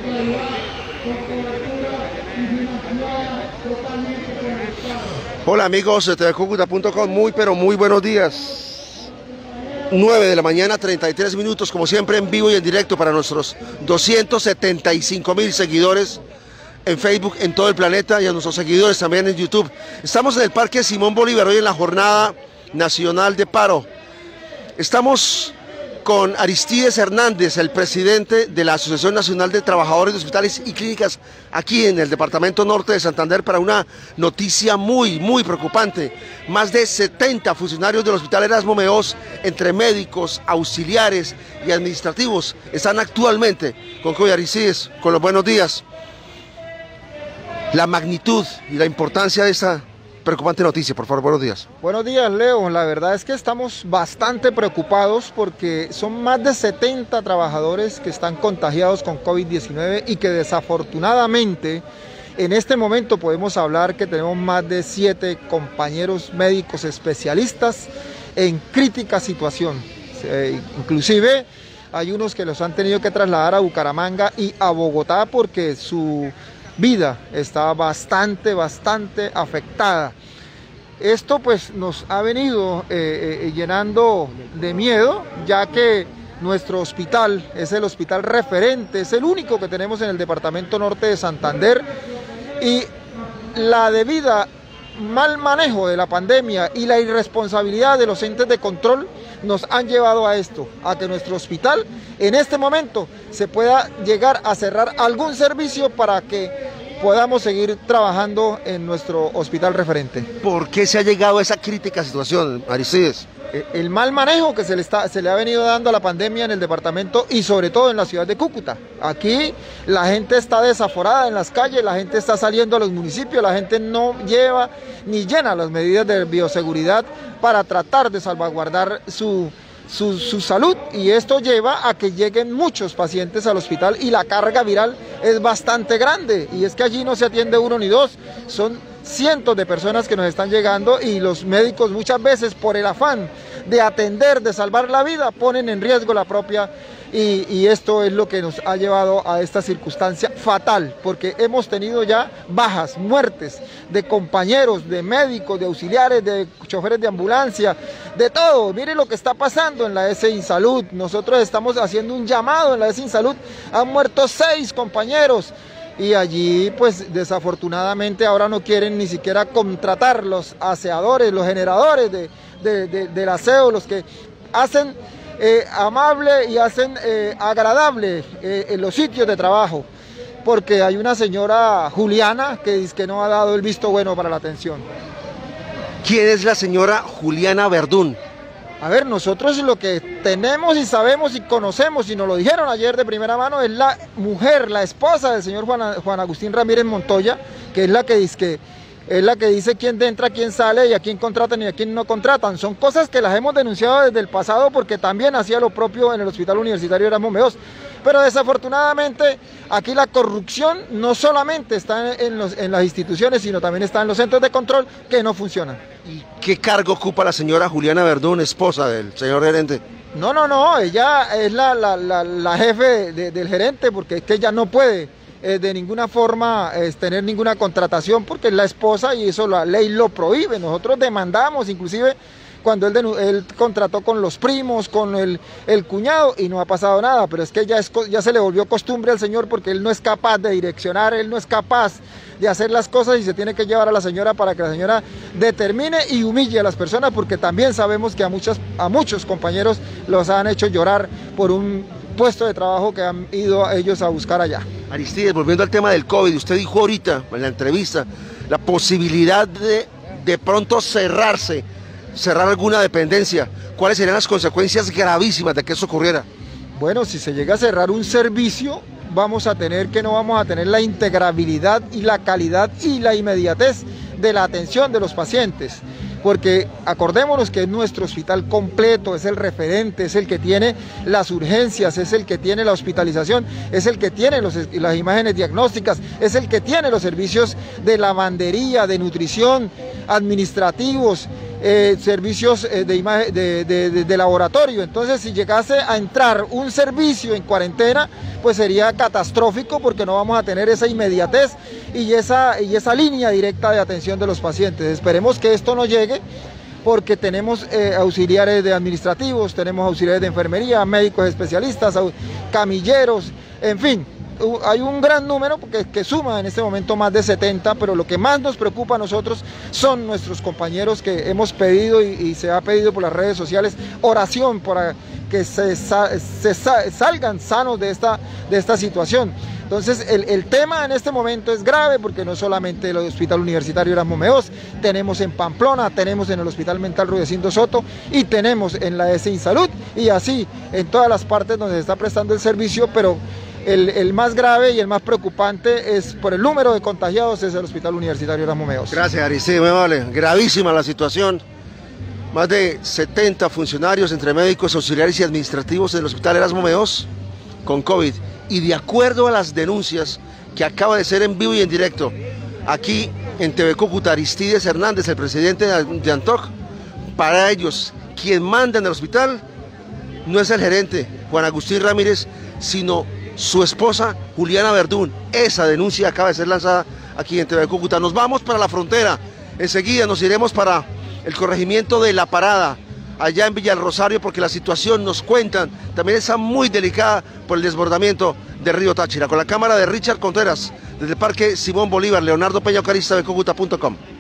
Hola amigos de tvcucuta.com, muy buenos días. 9 de la mañana, 33 minutos, como siempre en vivo y en directo para nuestros 275.000 seguidores en Facebook, en todo el planeta, y a nuestros seguidores también en YouTube. Estamos en el Parque Simón Bolívar, hoy en la Jornada Nacional de Paro. Estamos con Aristides Hernández, el presidente de la Asociación Nacional de Trabajadores de Hospitales y Clínicas aquí en el departamento norte de Santander, para una noticia muy preocupante. Más de 70 funcionarios del Hospital Erasmo Meós, entre médicos, auxiliares y administrativos, están actualmente con COVID. Aristides, con los buenos días. La magnitud y la importancia de esta preocupante noticia, por favor, buenos días. Buenos días, Leo. La verdad es que estamos bastante preocupados porque son más de 70 trabajadores que están contagiados con COVID-19 y que desafortunadamente en este momento podemos hablar que tenemos más de 7 compañeros médicos especialistas en crítica situación. Inclusive hay unos que los han tenido que trasladar a Bucaramanga y a Bogotá porque su vida está bastante afectada. Esto pues nos ha venido llenando de miedo, ya que nuestro hospital es el hospital referente, es el único que tenemos en el departamento norte de Santander, y la debida mal manejo de la pandemia y la irresponsabilidad de los entes de control nos han llevado a esto, a que nuestro hospital en este momento se pueda llegar a cerrar algún servicio para que podamos seguir trabajando en nuestro hospital referente. ¿Por qué se ha llegado a esa crítica situación, Aristides? El mal manejo que se le ha venido dando a la pandemia en el departamento y sobre todo en la ciudad de Cúcuta. Aquí la gente está desaforada en las calles, la gente está saliendo a los municipios, la gente no lleva ni llena las medidas de bioseguridad para tratar de salvaguardar su salud, y esto lleva a que lleguen muchos pacientes al hospital y la carga viral es bastante grande, y es que allí no se atiende uno ni dos, son cientos de personas que nos están llegando, y los médicos muchas veces por el afán de atender, de salvar la vida, ponen en riesgo la propia, y esto es lo que nos ha llevado a esta circunstancia fatal, porque hemos tenido ya bajas, muertes de compañeros, de médicos, de auxiliares, de choferes de ambulancia, de todo. Mire lo que está pasando en la S Insalud. Nosotros estamos haciendo un llamado en la S Insalud, han muerto 6 compañeros, y allí pues desafortunadamente ahora no quieren ni siquiera contratar los aseadores, los generadores del aseo, los que hacen amable y hacen agradable en los sitios de trabajo, porque hay una señora Juliana que dice que no ha dado el visto bueno para la atención. ¿Quién es la señora Juliana Verdún? A ver, nosotros lo que tenemos y sabemos y conocemos, y nos lo dijeron ayer de primera mano, es la mujer, la esposa del señor Juan Agustín Ramírez Montoya, que es la que dice quién entra, quién sale, y a quién contratan y a quién no contratan. Son cosas que las hemos denunciado desde el pasado, porque también hacía lo propio en el Hospital Universitario Erasmo Meós. Pero desafortunadamente aquí la corrupción no solamente está en las instituciones, sino también está en los centros de control que no funcionan. ¿Y qué cargo ocupa la señora Juliana Verdún, esposa del señor gerente? No, ella es la jefe del gerente, porque es que ella no puede de ninguna forma tener ninguna contratación, porque es la esposa y eso la ley lo prohíbe. Nosotros demandamos, inclusive cuando él contrató con los primos, con el cuñado, y no ha pasado nada, pero es que ya se le volvió costumbre al señor, porque él no es capaz de direccionar, él no es capaz de hacer las cosas, y se tiene que llevar a la señora para que la señora determine y humille a las personas, porque también sabemos que a muchos compañeros los han hecho llorar por un puesto de trabajo que han ido ellos a buscar allá. Aristides, volviendo al tema del COVID, usted dijo ahorita en la entrevista la posibilidad de pronto cerrar alguna dependencia. ¿Cuáles serían las consecuencias gravísimas de que eso ocurriera? Bueno, si se llega a cerrar un servicio, no vamos a tener la integrabilidad y la calidad y la inmediatez de la atención de los pacientes, porque acordémonos que es nuestro hospital completo, es el referente, es el que tiene las urgencias, es el que tiene la hospitalización, es el que tiene las imágenes diagnósticas, es el que tiene los servicios de lavandería, de nutrición, administrativos, servicios de laboratorio. Entonces, si llegase a entrar un servicio en cuarentena, pues sería catastrófico, porque no vamos a tener esa inmediatez y esa línea directa de atención de los pacientes. Esperemos que esto no llegue, porque tenemos auxiliares de administrativos, tenemos auxiliares de enfermería, médicos especialistas, camilleros, en fin. Hay un gran número que suma en este momento más de 70, pero lo que más nos preocupa a nosotros son nuestros compañeros, que hemos pedido y se ha pedido por las redes sociales oración para que se salgan sanos de esta situación. Entonces el tema en este momento es grave, porque no solamente el Hospital Universitario Erasmo Meós, tenemos en Pamplona, tenemos en el Hospital Mental Rudecindo Soto y tenemos en la ESINSalud, y así en todas las partes donde se está prestando el servicio, pero el más grave y el más preocupante es por el número de contagiados, es el Hospital Universitario Erasmo Meós. Gracias, Ari, sí, muy vale. Gravísima la situación. Más de 70 funcionarios entre médicos, auxiliares y administrativos del Hospital Erasmo Meós con COVID. Y de acuerdo a las denuncias que acaba de ser en vivo y en directo, aquí en TV Cúcuta, Aristides Hernández, el presidente de ANTOC, para ellos, quien manda en el hospital no es el gerente Juan Agustín Ramírez, sino su esposa Juliana Verdún. Esa denuncia acaba de ser lanzada aquí en TV Cúcuta. Nos vamos para la frontera, enseguida nos iremos para el corregimiento de La Parada, allá en Villa del Rosario, porque la situación, nos cuentan, también está muy delicada por el desbordamiento del río Táchira. Con la cámara de Richard Contreras, desde el Parque Simón Bolívar, Leonardo Peña Ocarista de Cúcuta.com.